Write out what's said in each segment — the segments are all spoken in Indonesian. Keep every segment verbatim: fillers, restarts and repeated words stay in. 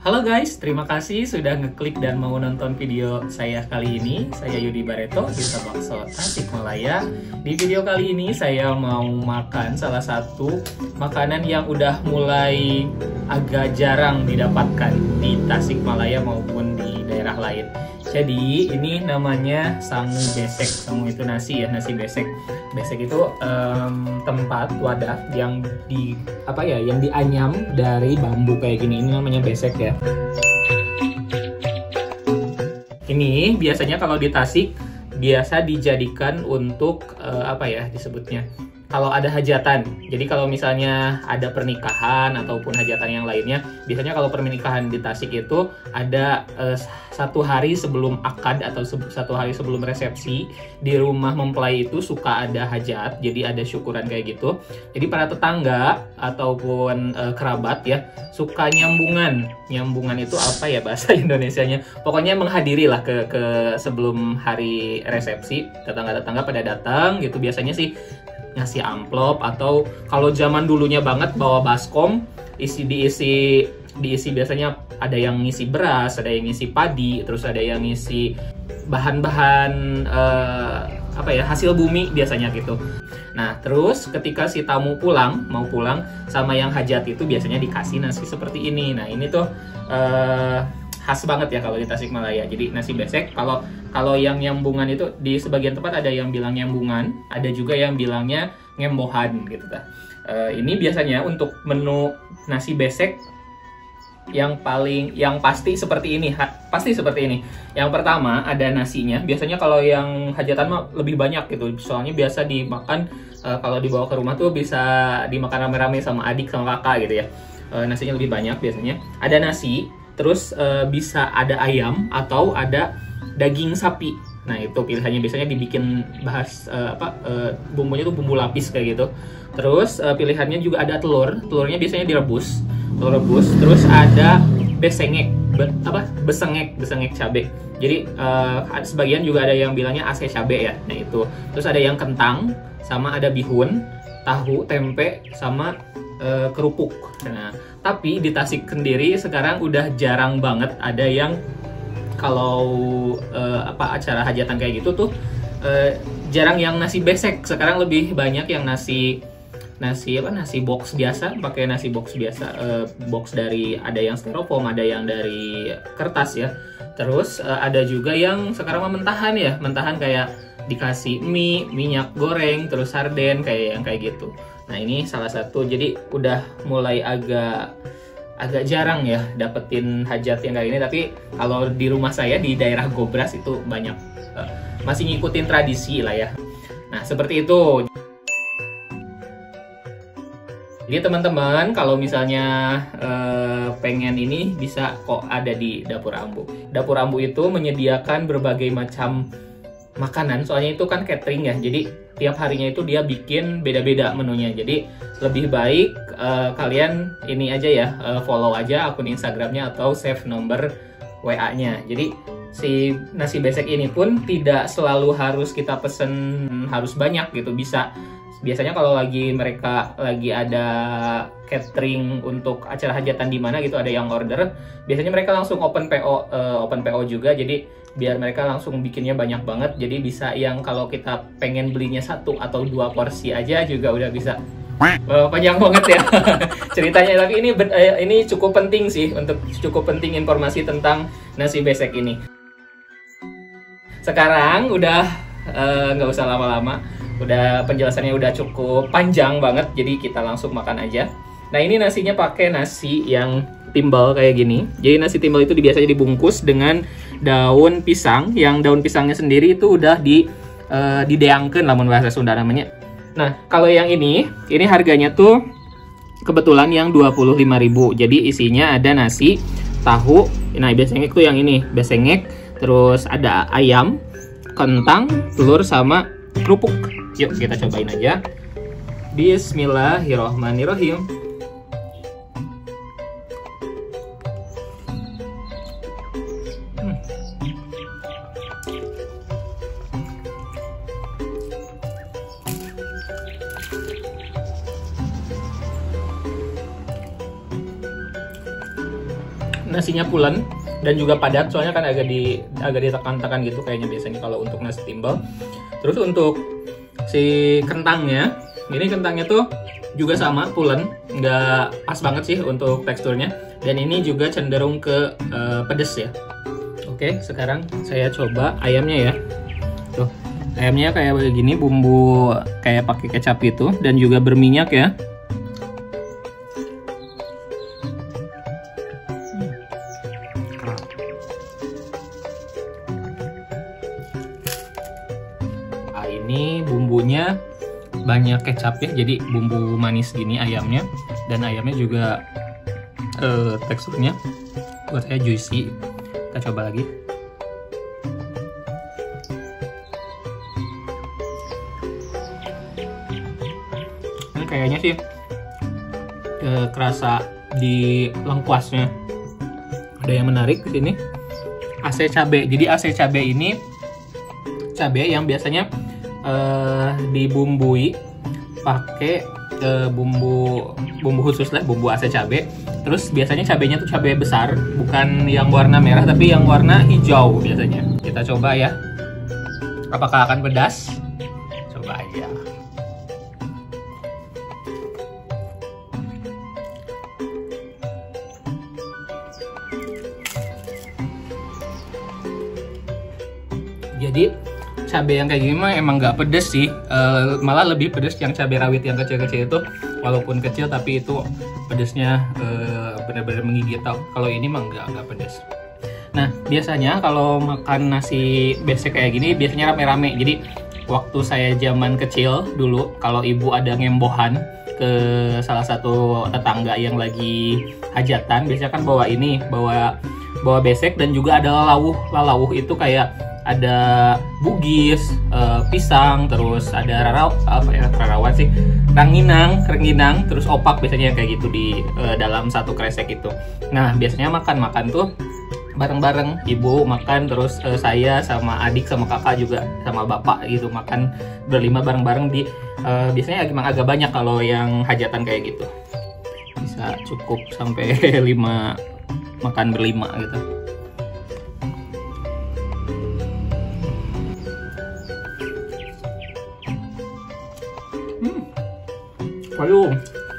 Halo guys, terima kasih sudah ngeklik dan mau nonton video saya kali ini. Saya Yudi Bareto, Duta Bakso Tasikmalaya. Di video kali ini saya mau makan salah satu makanan yang udah mulai agak jarang didapatkan di Tasikmalaya maupun di daerah lain. Jadi ini namanya sangu besek. Sangu itu nasi ya, nasi besek. Besek itu um, tempat wadah yang di apa ya, yang dianyam dari bambu kayak gini. Ini namanya besek ya. Ini biasanya kalau di Tasik biasa dijadikan untuk uh, apa ya disebutnya? Kalau ada hajatan. Jadi kalau misalnya ada pernikahan ataupun hajatan yang lainnya, biasanya kalau pernikahan di Tasik itu ada uh, satu hari sebelum akad atau se satu hari sebelum resepsi di rumah mempelai itu suka ada hajat. Jadi ada syukuran kayak gitu. Jadi para tetangga ataupun uh, kerabat ya suka nyambungan. Nyambungan itu apa ya bahasa Indonesianya? Pokoknya menghadiri lah ke ke sebelum hari resepsi. Tetangga-tetangga pada datang gitu. Biasanya sih ngasih amplop atau kalau zaman dulunya banget bawa baskom, isi diisi diisi biasanya ada yang ngisi beras, ada yang ngisi padi, terus ada yang ngisi bahan-bahan uh, apa ya hasil bumi biasanya gitu. Nah terus ketika si tamu pulang mau pulang sama yang hajat itu biasanya dikasih nasi seperti ini. Nah ini tuh uh, khas banget ya kalau di Tasikmalaya. Jadi nasi besek, kalau kalau yang nyambungan itu di sebagian tempat ada yang bilang nyambungan, ada juga yang bilangnya ngembohan gitu ta. Uh, ini biasanya untuk menu nasi besek yang paling yang pasti seperti ini, ha, pasti seperti ini. Yang pertama ada nasinya. Biasanya kalau yang hajatan mah lebih banyak gitu. Soalnya biasa dimakan uh, kalau dibawa ke rumah tuh bisa dimakan rame-rame sama adik sama kakak gitu ya. Uh, nasinya lebih banyak biasanya. Ada nasi. Terus uh, bisa ada ayam atau ada daging sapi. Nah itu pilihannya biasanya dibikin bahas uh, apa uh, bumbunya tuh bumbu lapis kayak gitu. Terus uh, pilihannya juga ada telur. Telurnya biasanya direbus, telur rebus. Terus ada besengek, be, apa besengek, besengek cabe. Jadi uh, sebagian juga ada yang bilangnya ase cabe ya. Nah itu. Terus ada yang kentang, sama ada bihun, tahu, tempe, sama uh, kerupuk. Nah tapi di Tasik sendiri sekarang udah jarang banget ada yang kalau uh, apa acara hajatan kayak gitu tuh uh, jarang yang nasi besek. Sekarang lebih banyak yang nasi nasi apa nasi box biasa, pakai nasi box biasa, uh, box dari ada yang styrofoam, ada yang dari kertas ya. Terus uh, ada juga yang sekarang mentahan ya, mentahan kayak dikasih mie, minyak goreng, terus sarden kayak yang kayak gitu. Nah ini salah satu, jadi udah mulai agak agak jarang ya dapetin hajat yang kayak gini. Tapi kalau di rumah saya di daerah Gobras itu banyak, uh, masih ngikutin tradisi lah ya. Nah seperti itu. Jadi teman-teman kalau misalnya uh, pengen ini bisa kok ada di Dapur Ambu. Dapur Ambu itu menyediakan berbagai macam makanan, soalnya itu kan catering ya, jadi tiap harinya itu dia bikin beda-beda menunya. Jadi lebih baik uh, kalian ini aja ya, uh, follow aja akun Instagramnya atau save nomor W A-nya. Jadi si nasi besek ini pun tidak selalu harus kita pesen harus banyak gitu, bisa. Biasanya kalau lagi mereka lagi ada catering untuk acara hajatan di mana gitu, ada yang order, biasanya mereka langsung open P O, uh, open P O juga. Jadi biar mereka langsung bikinnya banyak banget. Jadi bisa yang kalau kita pengen belinya satu atau dua porsi aja juga udah bisa. Uh, panjang banget ya ceritanya, tapi ini uh, ini cukup penting sih, untuk cukup penting informasi tentang nasi besek ini. Sekarang udah nggak uh, usah lama-lama. Udah penjelasannya udah cukup panjang banget, jadi kita langsung makan aja. Nah ini nasinya pakai nasi yang timbal kayak gini. Jadi nasi timbal itu biasanya dibungkus dengan daun pisang, yang daun pisangnya sendiri itu udah di uh, dideangkeun lamun bahasa Sunda namanya. Nah kalau yang ini, ini harganya tuh kebetulan yang dua puluh lima ribu. Jadi isinya ada nasi, tahu, nah besengek tuh yang ini, besengek, terus ada ayam, kentang, telur, sama kerupuk. Yuk kita cobain aja. Bismillahirrohmanirrohim. Hmm. nasinya pulen dan juga padat, soalnya kan agak di agak ditekan-tekan gitu kayaknya biasanya kalau untuk nasi timbel. Terus untuk si kentangnya, ini kentangnya tuh juga sama pulen, nggak pas banget sih untuk teksturnya, dan ini juga cenderung ke uh, pedes ya. Oke, sekarang saya coba ayamnya ya. Tuh, ayamnya kayak begini, bumbu kayak pakai kecap itu dan juga berminyak ya. Nah, ini bumbunya banyak kecap ya, jadi bumbu manis gini ayamnya, dan ayamnya juga eh, teksturnya buat saya juicy. Kita coba lagi. Ini kayaknya sih eh, kerasa di lengkuasnya. Ada yang menarik di sini, ase cabe. Jadi ase cabe ini cabe yang biasanya eh, dibumbui pakai eh, bumbu bumbu khusus lah, bumbu ase cabe. Terus biasanya cabenya tuh cabai besar, bukan yang warna merah tapi yang warna hijau biasanya. Kita coba ya. Apakah akan pedas? Coba aja. Jadi cabai yang kayak gini mah emang nggak pedes sih, e, malah lebih pedes yang cabai rawit yang kecil-kecil itu. Walaupun kecil tapi itu pedesnya e, benar-benar menggigit. Kalau ini mah nggak nggak pedes. Nah, biasanya kalau makan nasi besek kayak gini biasanya rame-rame. Jadi waktu saya zaman kecil dulu, kalau ibu ada ngembohan ke salah satu tetangga yang lagi hajatan, biasanya kan bawa ini, bawa bawa besek, dan juga ada lalawuh. Lalawuh itu kayak ada bugis, uh, pisang, terus ada raraw, apa ya, rarawan sih, ranginang, rengginang, terus opak biasanya kayak gitu di uh, dalam satu kresek itu. Nah, biasanya makan-makan tuh bareng-bareng, ibu makan, terus uh, saya sama adik sama kakak juga sama bapak gitu makan berlima bareng-bareng di uh, biasanya emang agak banyak kalau yang hajatan kayak gitu. Bisa cukup sampai lima makan berlima gitu. Waduh,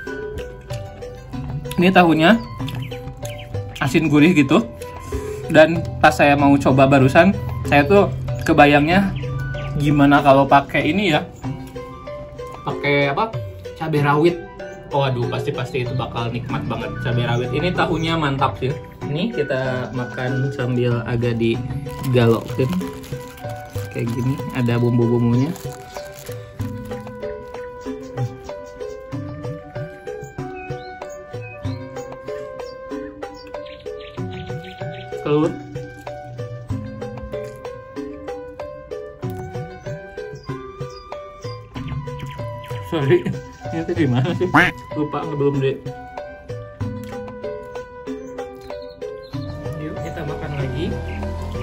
ini tahunya asin gurih gitu, dan pas saya mau coba barusan, saya tuh kebayangnya gimana kalau pakai ini ya, pakai apa, cabai rawit. Oh aduh, pasti pasti itu bakal nikmat banget cabai rawit. Ini tahunya mantap sih. Ini kita makan sambil agak digalokin kayak gini, ada bumbu-bumbunya. Telur, sorry, ini tuh di mana sih? Lupa, belum deh. Yuk kita makan lagi.